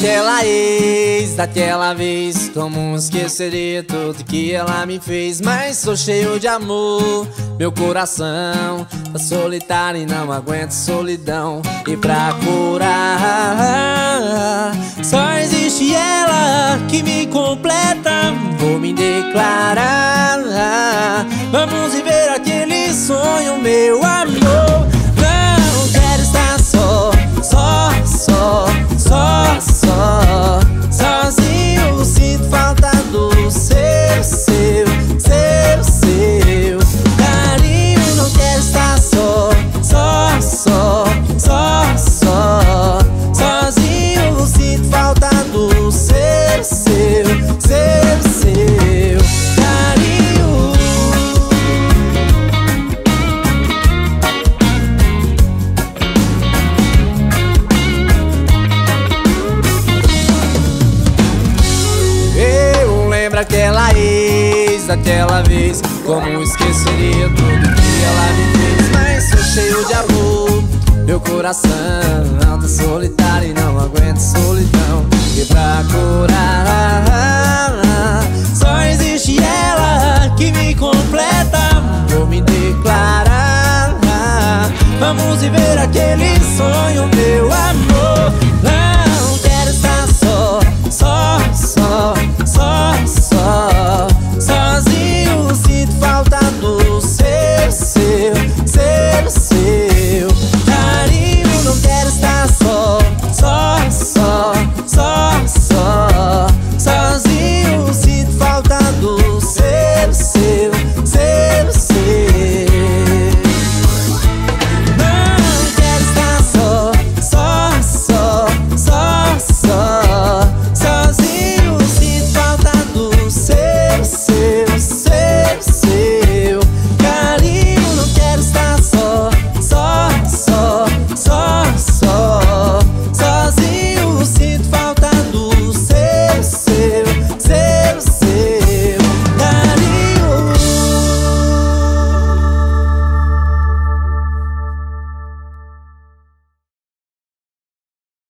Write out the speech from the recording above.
daquela ex, daquela vez. Como esqueceria tudo que ela me fez. Mas sou cheio de amor, meu coração tá solitário e não aguento solidão. E pra curar, só existe ela que me completa. Vou me declarar, vamos viver aquele sonho, meu amor. Não quero estar só, sozinho. Sinto falta do seu carinho. Não quero estar sozinho. Sinto falta do seu carinho. Eu lembro aquela ex, daquela vez. Como esqueceria tudo que ela me fez. Mas sou cheio de amor, meu coração tá solitário e não aguento solidão. E pra curar, só existe ela que me completa. Vou me declarar, vamos viver aquele sonho, meu amor. Não quero estar só